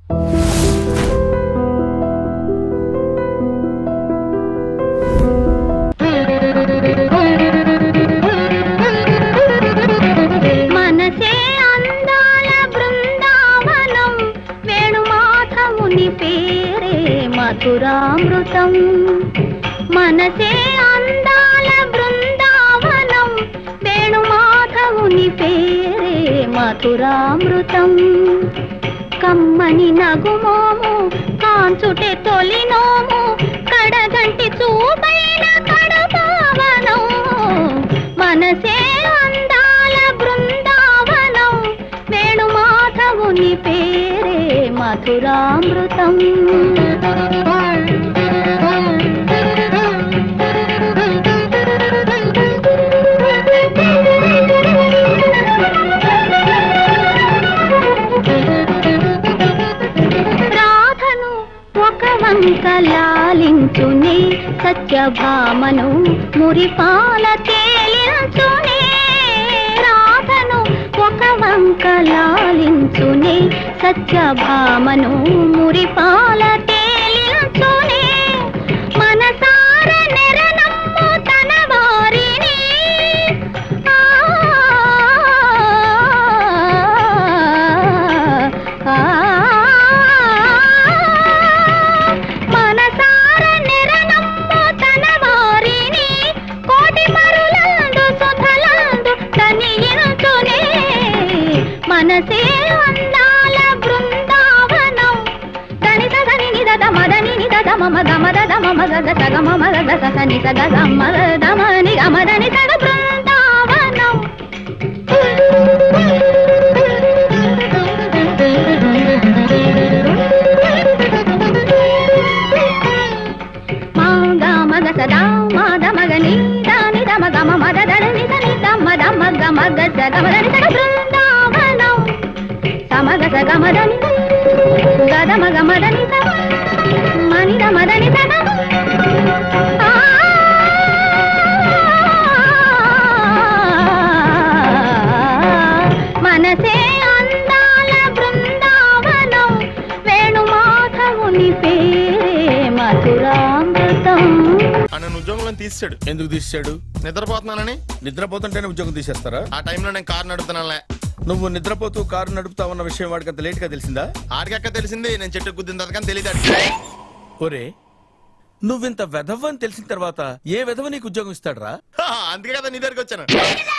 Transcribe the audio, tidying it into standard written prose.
మనసే అందాల బృందావనం వేణుమాధవుని పేరే మధురామృతం. మనసే అందాల బృందావనం వేణుమాధవుని పేరే మధురామృతం. కమ్మని నగుమోము కాంచుటే తొలినోము కడగంటి చూపైన కడపావనం. మనసే అందాల బృందావనం వేణుమాధవుని పేరే మధురామృతం. లాలించునే సత్యభామను మురిపాల తేలించునే. రాధను ఒక వంక లాలించునే సత్యభామను మురిపాల తేలించునే. మనసార నెరనమ్ము తన వారిని మనసే అందాల బృందావనం. గణిత గని నిద మదని నిద మమ గమద మమ గద సగమ మగ సని సగ గమదని గమదని సగ బృందావనం. మాగా మగ సదా మాద మగని దాని దమ గమ మద దని దని దమ దమ గమ గద గమదని సగ బృందావనం. సమగ సగమదని గదమ గమదని మనిద మదని సగ మనసే అందాల బృందావనం వేణుమాధవుని పేరే మధురామృతం. నన్ను ఉద్యోగంలో తీసాడు. ఎందుకు తీసాడు? నిద్రపోతున్నానని. నిద్రపోతుంటేనే ఉద్యోగం తీసేస్తారా? ఆ టైంలో నేను కారు నడుపుతున్నానులే. నువ్వు నిద్రపోతూ కారు నడుపుతా ఉన్న విషయం వాడికి అంత లేట్ గా తెలిసిందా? ఆడికక్క తెలిసింది, నేను చెట్టు గుద్దిన తర్వాత కానీ తెలియదు. ఒరే, నువ్వింత వెధవ్ అని తెలిసిన తర్వాత ఏ వెధవ నీకు ఉద్యోగం ఇస్తాడరా? అందుకే కదా నీ దగ్గరికి వచ్చాను.